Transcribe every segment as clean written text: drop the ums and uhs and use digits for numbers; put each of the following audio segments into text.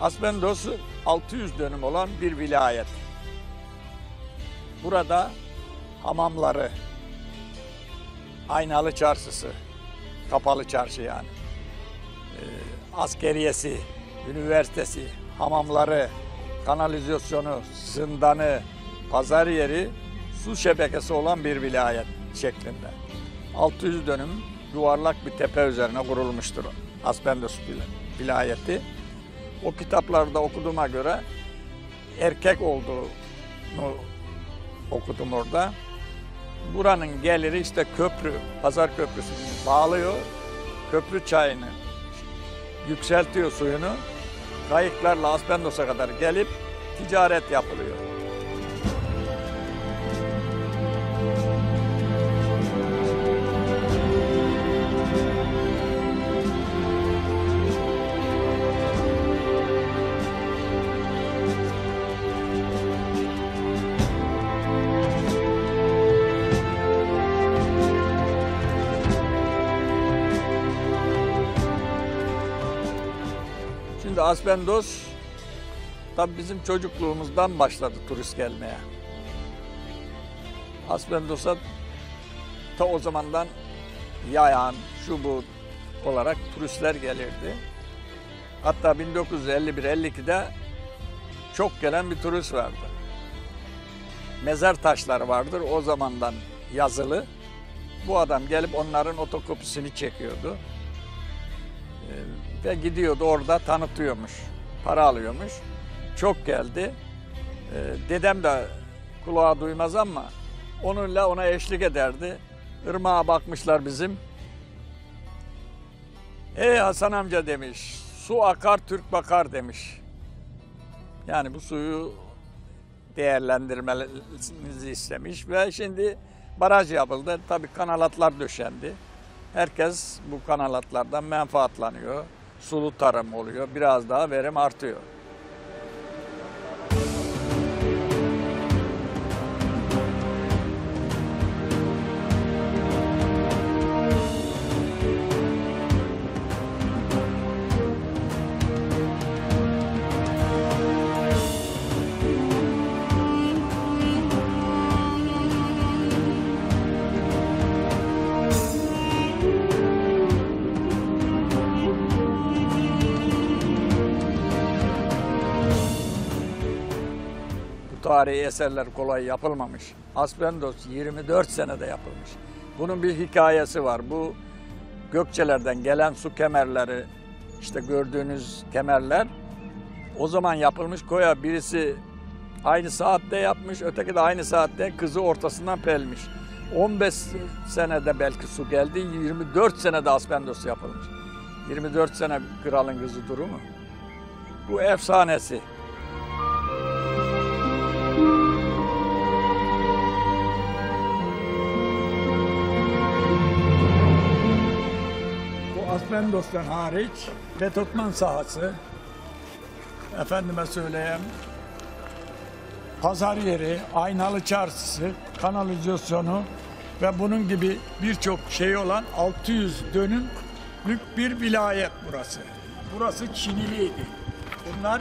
Aspendos 600 dönüm olan bir vilayet. Burada hamamları, Aynalı Çarşısı, kapalı çarşı yani, askeriyesi, üniversitesi, hamamları, kanalizasyonu, zindanı, pazar yeri, su şebekesi olan bir vilayet şeklinde. 600 dönüm yuvarlak bir tepe üzerine kurulmuştur Aspendos vilayeti. O kitaplarda okuduğuma göre erkek olduğunu okudum orada. Buranın geliri işte köprü, Pazar Köprüsü'nü bağlıyor. Köprü çayını yükseltiyor suyunu. Kayıklarla Aspendos'a kadar gelip ticaret yapılıyor. Şimdi Aspendos tabii bizim çocukluğumuzdan başladı turist gelmeye. Aspendos'a ta o zamandan yayan, şu bu olarak turistler gelirdi. Hatta 1951-52'de çok gelen bir turist vardı. Mezar taşları vardır o zamandan yazılı. Bu adam gelip onların otokopisini çekiyordu. Ve gidiyordu orada tanıtıyormuş, para alıyormuş. Çok geldi. Dedem de kulağa duymaz ama onunla ona eşlik ederdi. Irmağa bakmışlar bizim. Hasan amca demiş, su akar Türk bakar demiş. Yani bu suyu değerlendirmenizi istemiş ve şimdi baraj yapıldı. Tabii kanalatlar döşendi. Herkes bu kanalatlardan menfaatlanıyor. Sulu tarım oluyor. Biraz daha verim artıyor. Tarihi eserler kolay yapılmamış. Aspendos 24 senede yapılmış. Bunun bir hikayesi var. Bu gökçelerden gelen su kemerleri, işte gördüğünüz kemerler o zaman yapılmış. Koya birisi aynı saatte yapmış, öteki de aynı saatte kızı ortasından pelmiş. 15 senede belki su geldi, 24 senede Aspendos yapılmış. 24 sene kralın kızı durumu. Bu efsanesi. Aspendos'tan hariç Betotman sahası, efendime söyleyeyim, pazar yeri, Aynalı Çarşısı, kanalizasyonu ve bunun gibi birçok şey olan 600 dönümlük bir vilayet burası. Burası Çiniliydi. Bunlar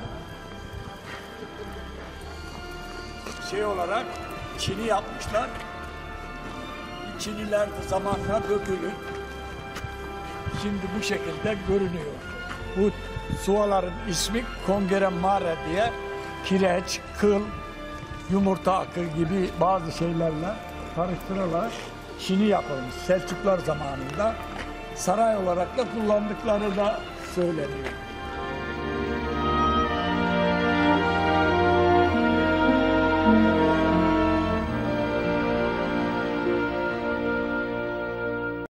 şey olarak Çini yapmışlar. Çiniler de zamanla dökülür. Şimdi bu şekilde görünüyor. Bu suaların ismi Kongere Mare diye kireç, kıl, yumurta akı gibi bazı şeylerle karıştırılarak Çini yapılmış. Selçuklar zamanında saray olarak da kullandıkları da söyleniyor.